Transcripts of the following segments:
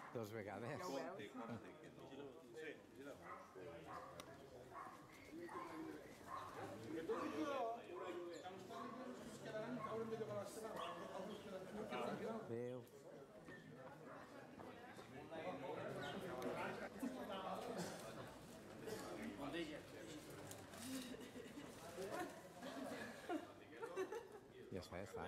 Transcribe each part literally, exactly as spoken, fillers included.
Dos vegades. Ja ho veus? Veu. Ja es fa, es fa.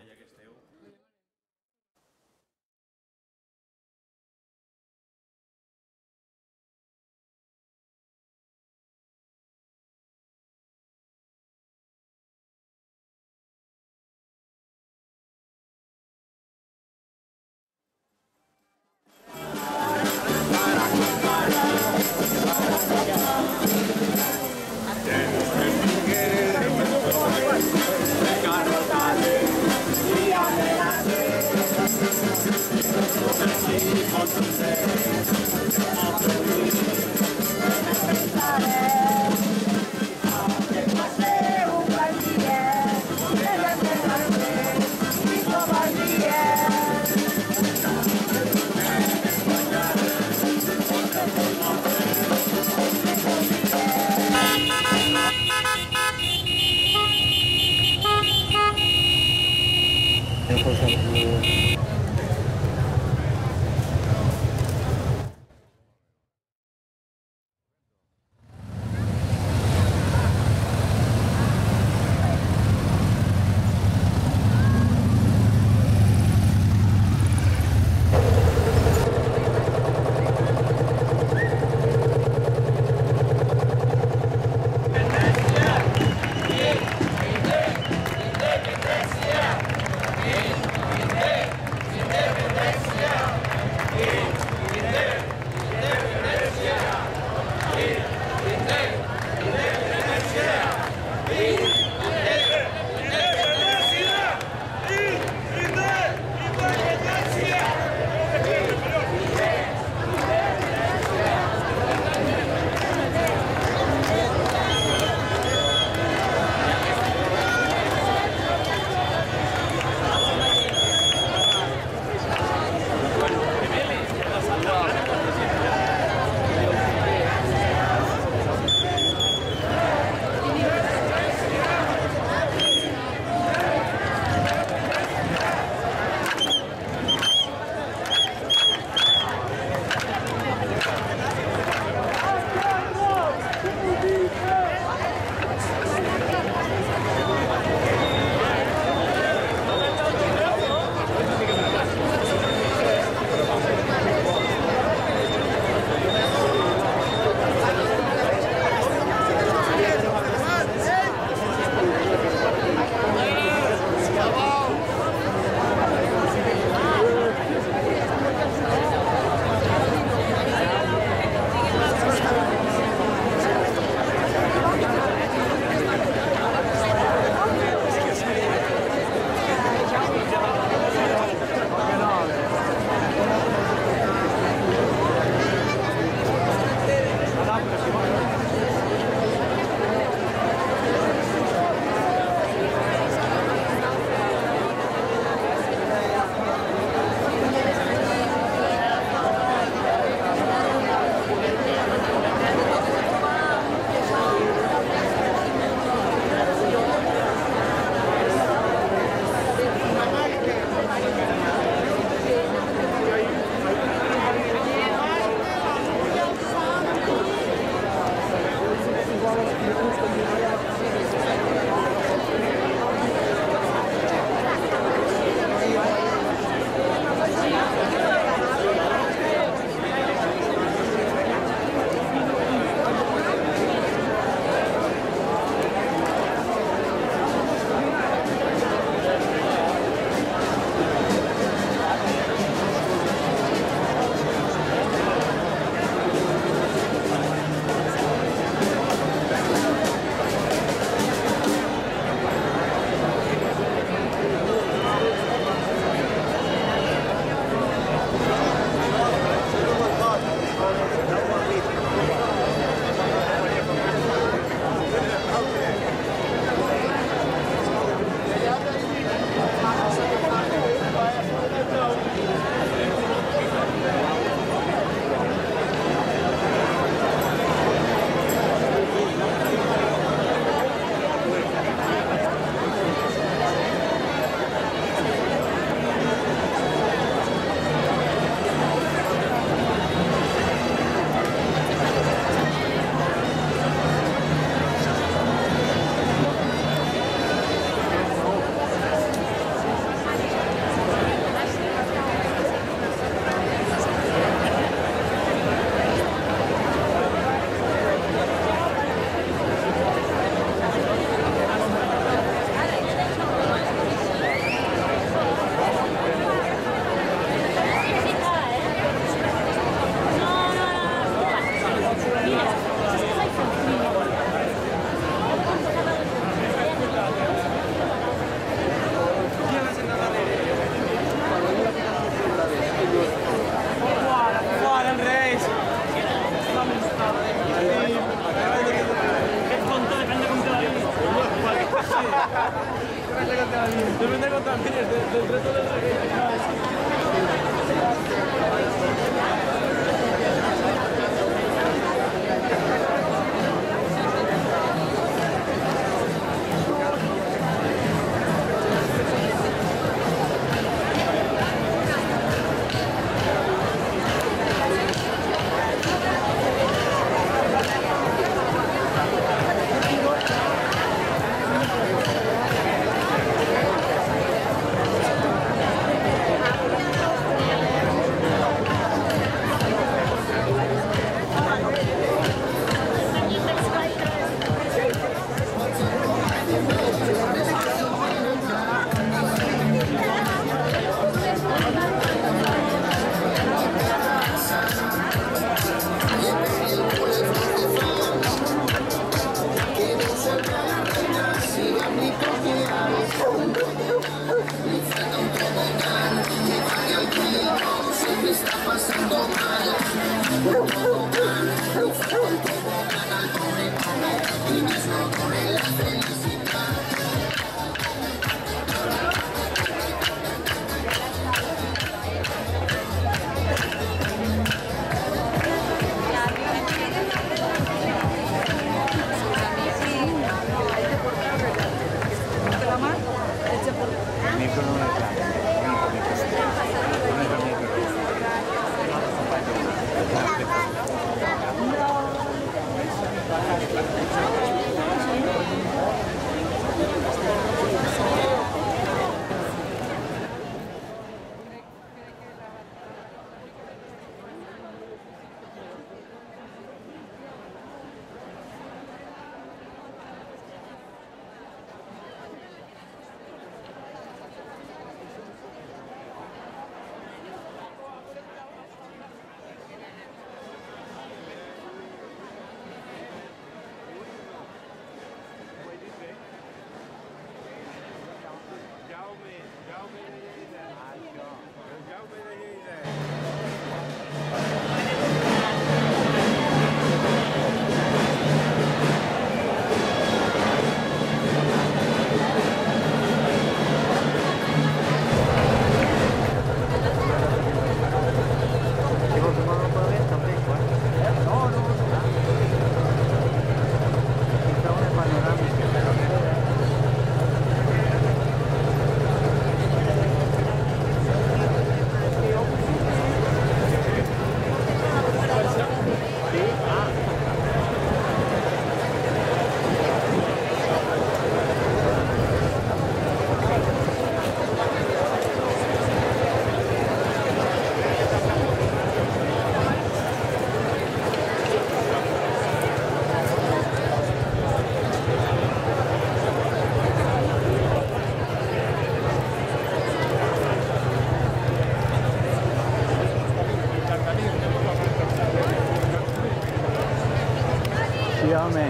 Sí, hombre,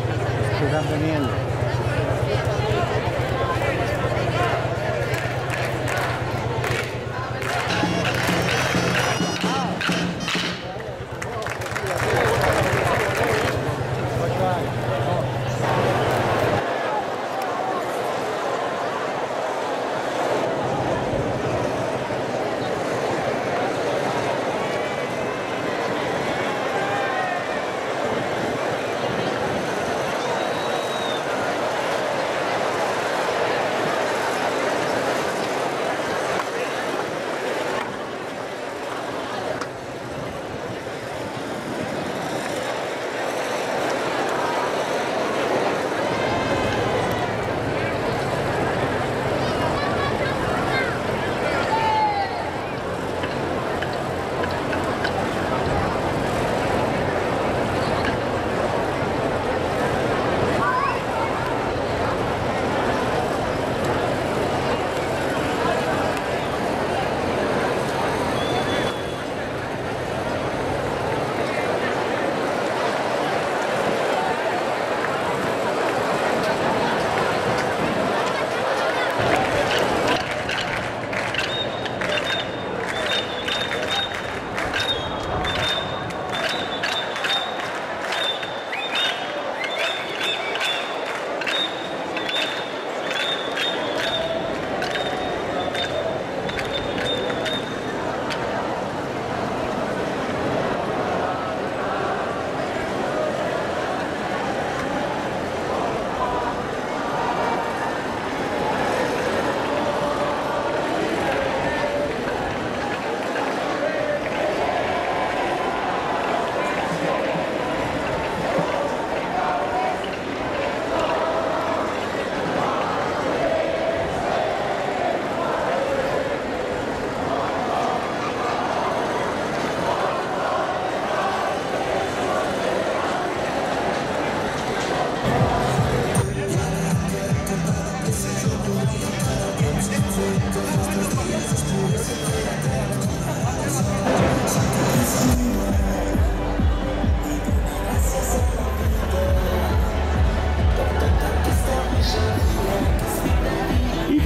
se están teniendo.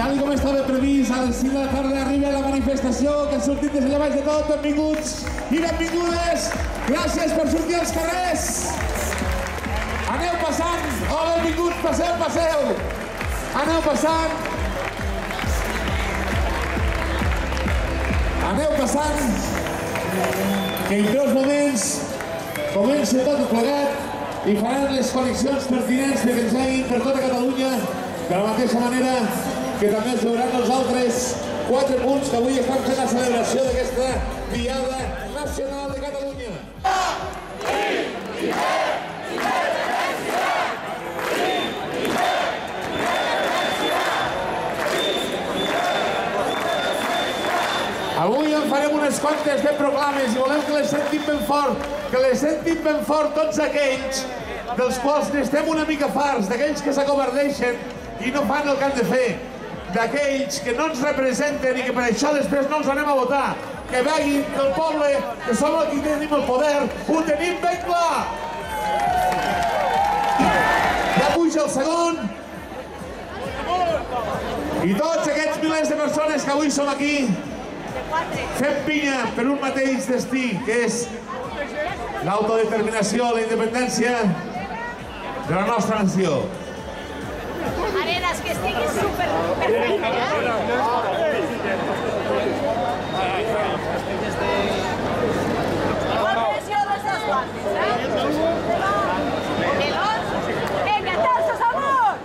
Tal com estava previst, a les cinc de la tarda arriba la manifestació que ha sortit des d'allà baix de tot. Benvinguts i benvingudes. Gràcies per sortir als carrers. Aneu passant. Oh, benvinguts, passeu, passeu. Aneu passant. Aneu passant. Que en breus moments comença tot plegat i faran les connexions pertinents perquè ens veguin per tota Catalunya de la mateixa manera que també es veuran els altres quatre punts que avui estan fent la celebració d'aquesta Diada Nacional de Catalunya. Avui en farem unes quantes de proclames i volem que les sentim ben fort, que les sentim ben fort tots aquells dels quals n'estem una mica farts, d'aquells que s'acovardeixen i no fan el que han de fer, d'aquells que no ens representen i que per això després no els anem a votar, que veguin que el poble, que som els que tenim el poder, ho tenim ben clar. Ja puja el segon. I tots aquests milers de persones que avui som aquí fem pinya per un mateix destí, que és l'autodeterminació, la independència de la nostra nació. Arenas, que estiguis super perfecte, eh? Igual pressió dels dos guantes, eh? Pelons, vinga, terços amunt!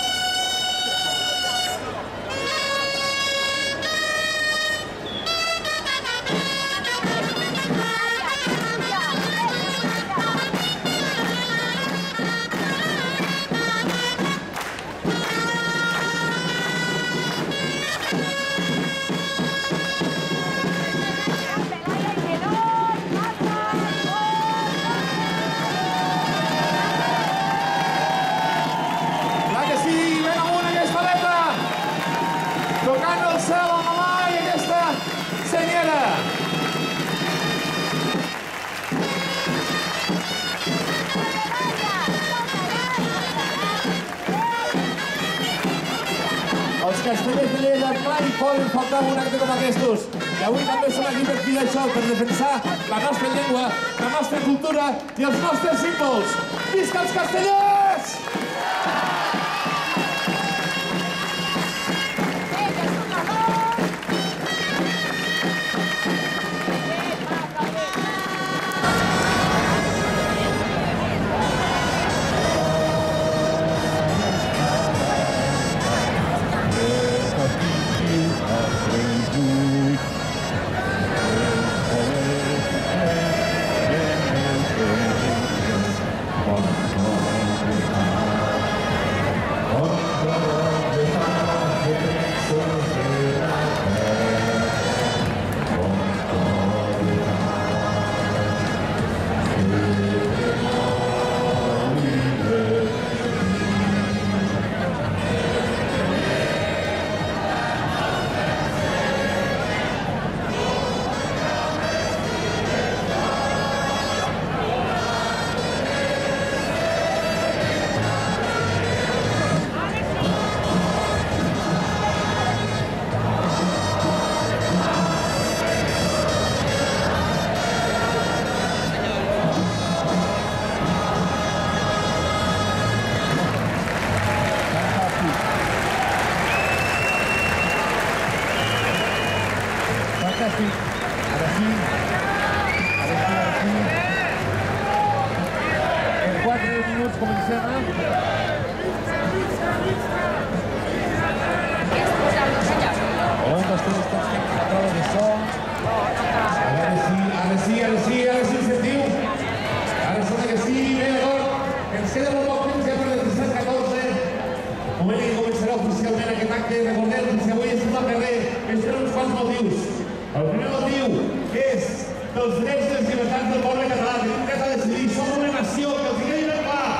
Els castellers de Lleida mai poden faltar un acte com aquests. I avui també som aquí per fer això, per defensar la nostra llengua, la nostra cultura i els nostres símbols. Visca els castellers! El primer motiu és dels drets i les llibertats del poble català, que tenim dret a decidir, som una nació, que els quedi ben clar.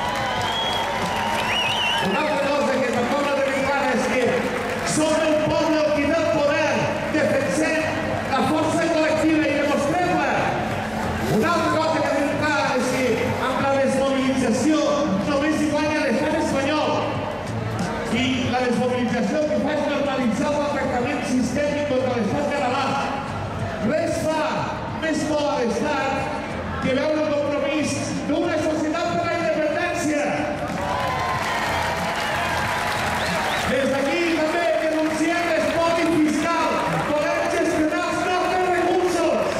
Una altra cosa que tampoc no tenim clara és que som el poble el que té el poder, defensem la força col·lectiva i demostrem-la. Una altra cosa que tenim clara és que amb la desmobilització només hi guanya l'estat espanyol i la desmobilització que fa és una que veu el compromís d'una societat per la independència. Des d'aquí també denunciem l'espoli fiscal. Volem gestionar els nostres recursos.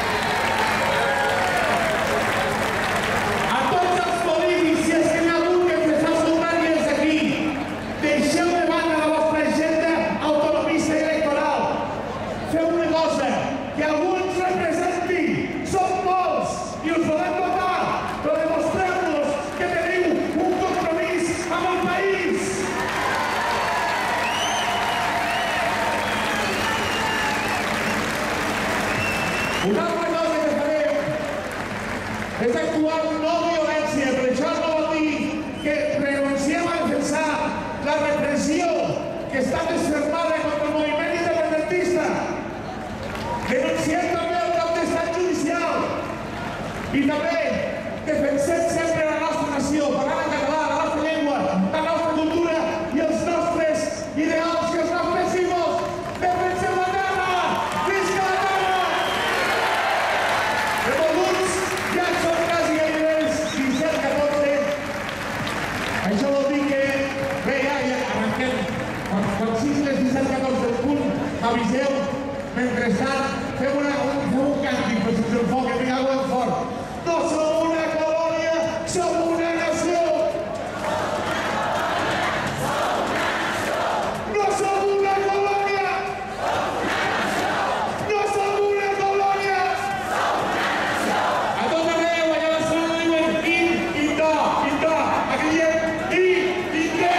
A tots els polítics, si és que n'hi ha algun que ens està escoltant i és aquí, deixeu de banda la vostra agenda autonomista i electoral. Feu una cosa, que algú ens representi. Som molts i us podem votar, però demostreu-nos que teniu un compromís amb el país. Una altra cosa que farem és actuar amb no violència, però això no vol dir que renunciem a defensar la repressió que està desfermada contra el moviment independentista. Denunciem també el cap d'estat judicial i també defensem sempre la nostra nació, parlant en català, la nostra llengua, la nostra cultura i els nostres ideals i els nostres símbols. Defensem la terra! Visca la terra! Benvolguts, ja són quasi gairebé disset catorze. Això vol dir que, bé, ja, ja arrenquem. Quan, quan siguin les disset catorze del punt, aviseu. Mentrestant, fem una, un, fem un càntic per si us enfoca, digueu-ho fort. No som una colònia, som una nació! No som una colònia! No som una colònia! A tot arreu, allà a Barcelona diuen in, indà, indà. Aquí diem in, indé.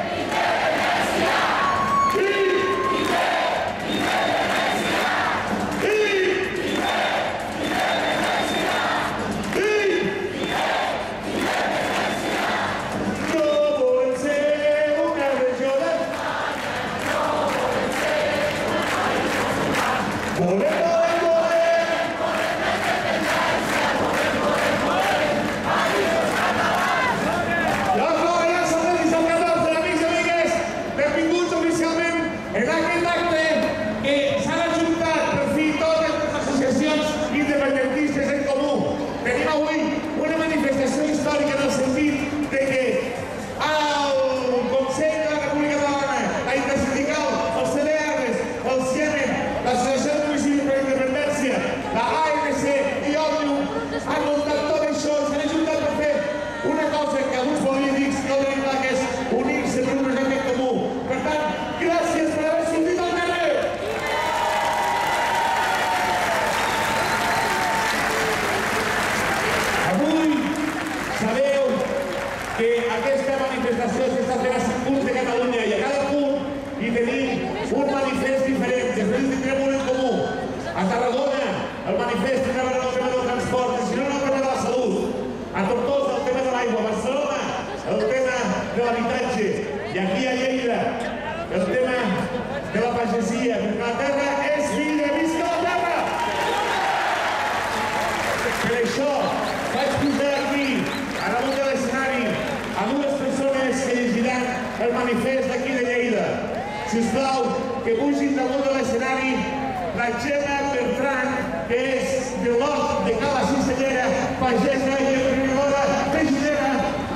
Sisplau, que pugin damunt de l'escenari la Gemma Bertran, que és de l'Hort de Cala Cistellera, pagesa i emprenedora de Ginera.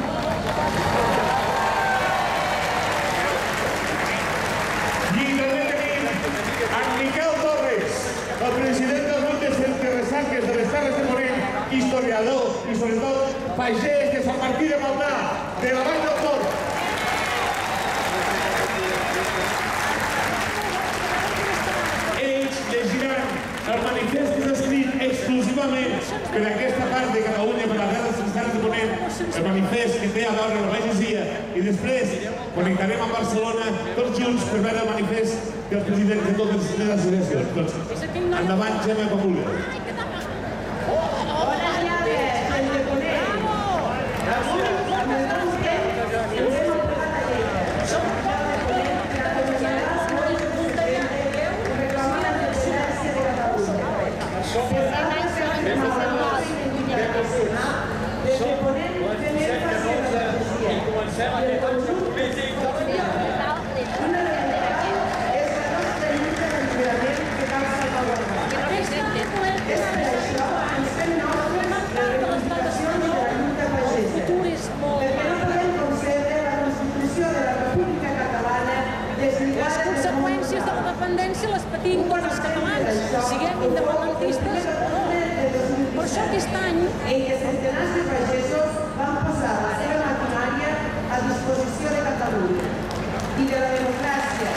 I també tenim en Miquel Torres, el president del grup de Centre-Ressaques de les Terres de Ponent, historiador i sobretot pagès de Sant Martí de Maldà, de la Vall del Fort. El manifest és escrit exclusivament per aquesta part de Catalunya, per la terra dels Terres de Ponent, el manifest que té a veure la pagesia, i després connectarem amb Barcelona tots junts per veure el manifest dels presidents de totes les associacions. Doncs, endavant, Gemma, com vulgueu. Que no les entiendo. si les patim tots els catalans, siguem independentistes o no. Per això aquest any... En què centenars de pagesos van posar la seva maquinària a disposició de Catalunya i de la democràcia.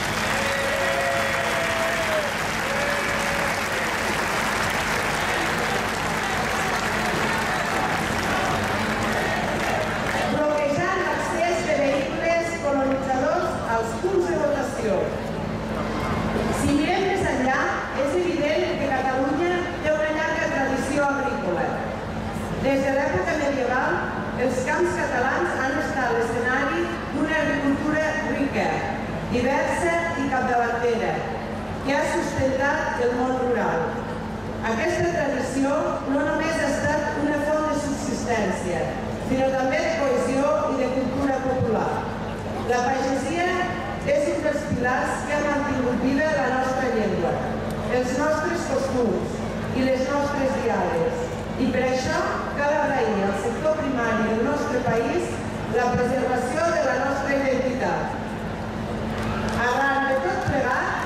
Bloquejant l'accés de vehicles colonitzadors als punts de votació. Si mirem més enllà, és evident que Catalunya té una llarga tradició agrícola. Des de l'època medieval, els camps catalans han estat l'escenari d'una agricultura rica, diversa i capdavantera, que ha sustentat el món rural. Aquesta tradició no només ha estat una font de subsistència, sinó també de cohesió i de cultura popular. La pagesia és un dels pilars que ha mantingut viva la nostra llengua, els nostres costums i les nostres diades. I per això cal agrair al sector primari del nostre país la preservació de la nostra identitat. Arran de tot plegat,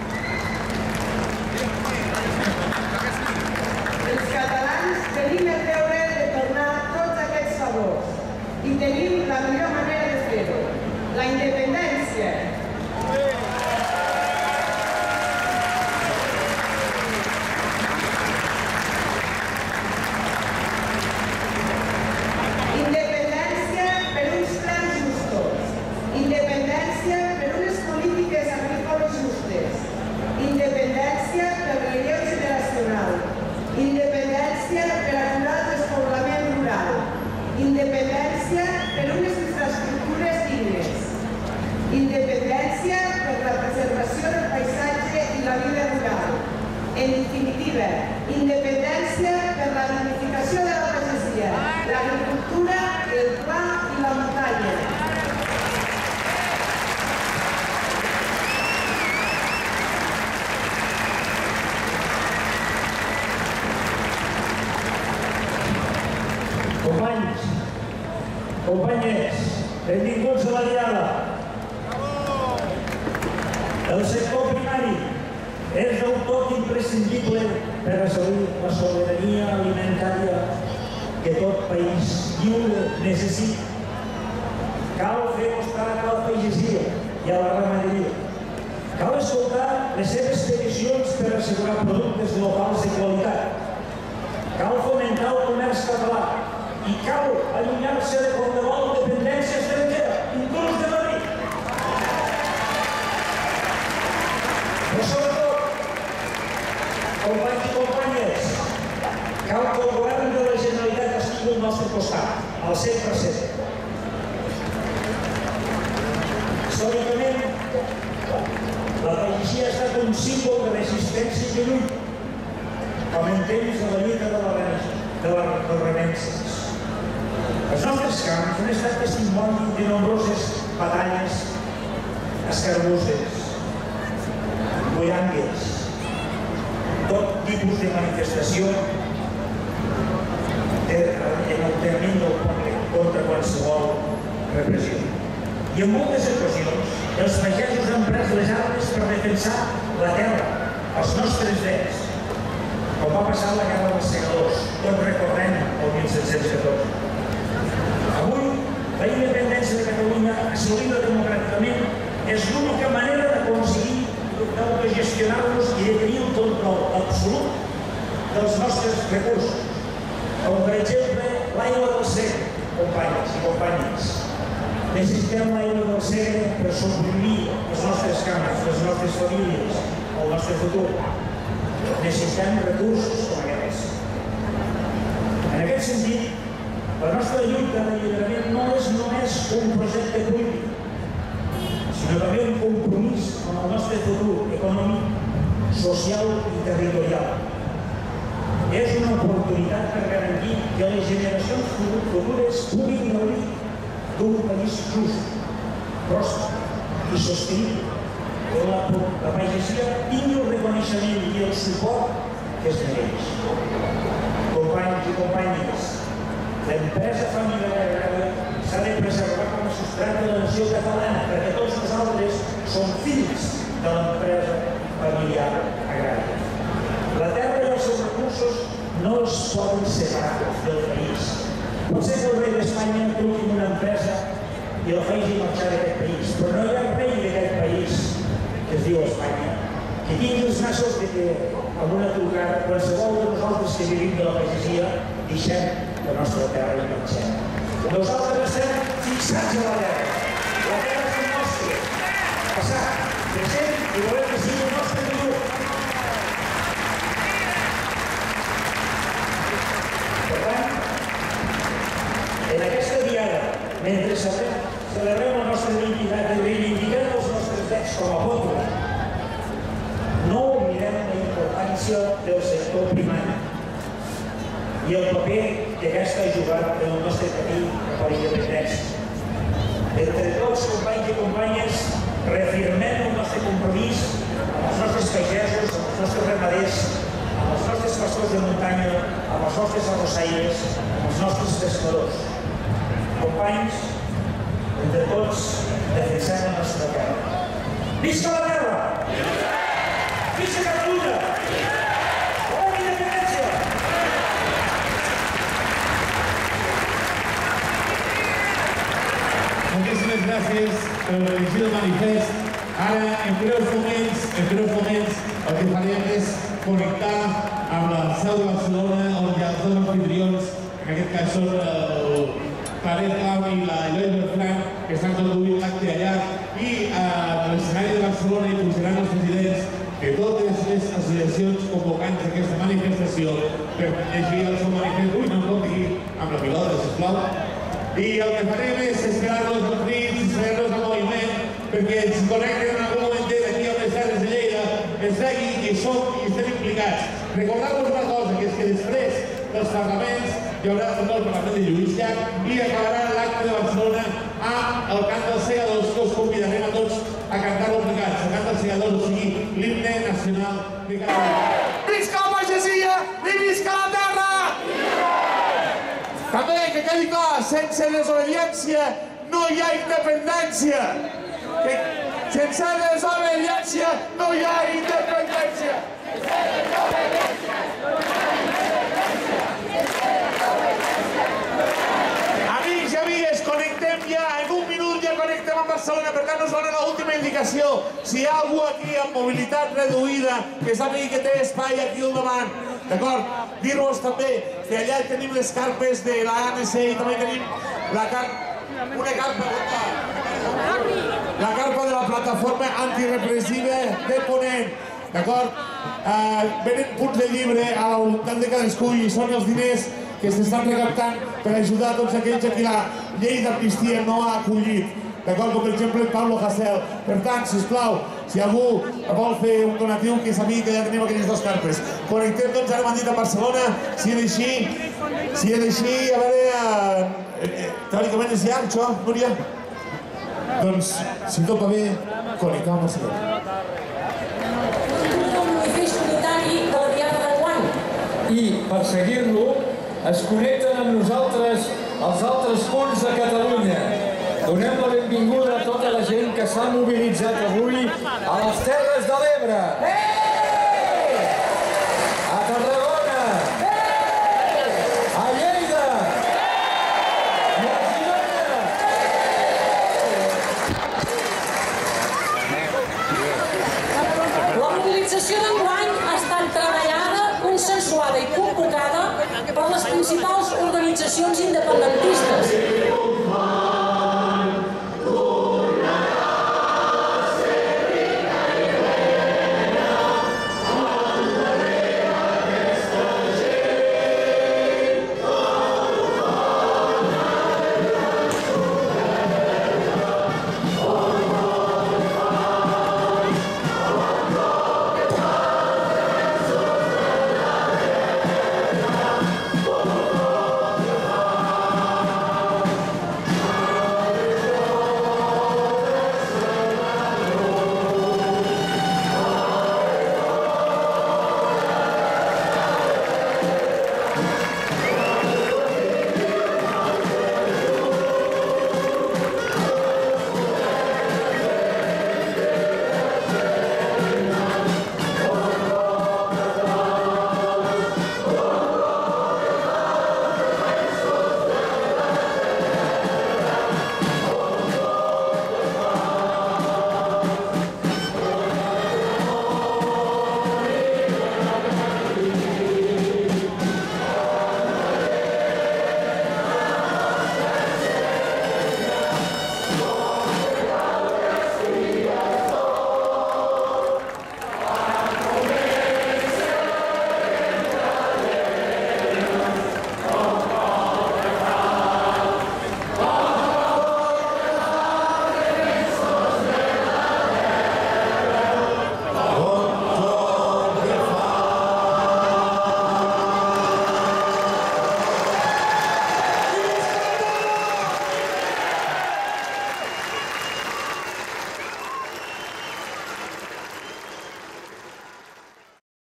els catalans tenim el deure de tornar tots aquests favors i tenim la millor manera de fer-ho, la independència. Independència per unes infraestructures dignes. Independència per la preservació del paisatge i la vida rural. En definitiva, independència per la dignificació de la pagesia, l'agricultura, el pla i la muntanya. Companys, companyes, benvinguts a la diada. El sector primari és del tot imprescindible per assolir la sobirania alimentària que tot país lliure necessita. Cal fer mostrar a la pagesia i a la ramaderia. Cal escoltar les seves peticions per assegurar productes locals de qualitat. Cal fomentar el comerç català i cal allunyar-se de qualsevol dependència estrangera, inclús de Madrid. Però sobretot, companys i companyes, cal que el govern de la Generalitat estigui al nostre costat, al cent per cent. Històricament, la pagesia ha estat un símbol de resistència i de lluita, com en temps de la lluita de les renences. Els nostres camps han estat testimoni de nombroses batalles, escaramusses, boirangues, tot tipus de manifestació en el termini del poble contra qualsevol repressió. I en moltes ocasions els pagesos han pres les armes per defensar la terra, els nostres drets, com va passar a la Guerra dels Segadors, tot recordant el mil set-cents catorze. Avui, la independència de Catalunya, assolida democràticament, és l'única manera d'aconseguir d'autogestionar-nos i de tenir un control absolut dels nostres recursos, com per exemple l'aigua del Segre, companys i companyes. Necessitem l'aigua del Segre per sobreviure els nostres camps, les nostres famílies, el nostre futur. Necessitem recursos com aquests. En aquest sentit, la nostra lluita d'alliberament no és només un projecte polític, sinó també un compromís amb el nostre futur econòmic, social i territorial. És una oportunitat per garantir que les generacions futures puguin gaudir d'un país just, pròsper i sostenible, on la pagesia tingui el reconeixement i el suport que es mereix. Companys i companyes, l'empresa familiar agrària s'ha de preservar com substrat de la nació catalana, perquè tots nosaltres som fills de l'empresa i la faci marxar d'aquest país. Però no hi ha rei d'aquest país, que es diu Espanya, que tingui els nassos de que amb una trucada qualsevol de nosaltres que vivim de la pagesia deixem la nostra terra i marxem. Nosaltres estem fixats a la terra. La terra és el nostre. Passat, present i volem que sigui el nostre futur. Per tant, en aquesta diada, mentre celebrem la nostra identitat i reivindiquem els nostres drets com a poble, no oblidem la importància del sector primari i el paper que aquesta ha jugat en el nostre camí cap a la independència. Entre tots, companys i companyes, reafirmem el nostre compromís amb els nostres pagesos, amb els nostres ramaders, amb els nostres pastors de muntanya, amb els nostres arrossaires, amb els nostres pescadors. Companys, entre tots, defensem la nostra terra. Visca la terra! Visca Catalunya! Volem independència! Moltíssimes gràcies per llegir el manifest. Ara, en breus moments, en breus moments, el que farem és connectar amb la seu de Barcelona, on hi ha els dos anfitrions, en aquest cas són el Claret Clau i la Eloi Bertran, que estan conduint l'acte allà, i a l'escenari de Barcelona hi pujaran els presidents de totes les associacions convocants d'aquesta manifestació per llegir el seu manifest. Ui, no em pot dir amb la pilota, sisplau. I el que farem és esperar-los els crits, esperar-los el moviment, perquè ens connecten en algun moment d'aquí a les terres de Lleida, ens vegi que som i estem implicats. Recordar-vos una cosa, que és que després dels parlaments hi haurà també el Parlament de Lluís Llach i acabarà l'acte de Barcelona amb el cant dels segadors, que us convidarem a tots a cantar obligats. El cant dels segadors, o sigui, l'himne nacional de Catalunya. Visca la pagesia i visca la terra! També, que quedi clar, sense desobediència no hi ha independència. Que sense desobediència no hi ha independència. Amics i amigues, connectem ja, en un minut ja connectem amb Barcelona, per tant us donen l'última indicació. Si hi ha algú aquí amb mobilitat reduïda, que sàpiga que té espai aquí al davant, d'acord? Dir-vos també que allà tenim les carpes de l'A N C i també tenim la carpa, una carpa, la carpa de la plataforma antirepressiva de Ponent, d'acord? Venen punts de llibre a la voluntat de cadascú i són els diners que s'estan recaptant per ajudar tots aquells a qui la llei d'amnistia no ha acollit. D'acord? Com per exemple Pablo Hasél. Per tant, sisplau, si algú vol fer un donatiu, que sàpiga que ja tenim aquelles dues carpes. Connectem doncs ara m'han dit a Barcelona, si és així, si és així, a veure, teòricament és llarg, això, Núria? Doncs, si tot va bé, connectem amb Barcelona. Un manifest unitari de la Diada d'enguany. I per seguir-lo es connecten amb nosaltres els altres punts de Catalunya. Donem la benvinguda a tota la gent que s'ha mobilitzat avui a les Terres de l'Ebre.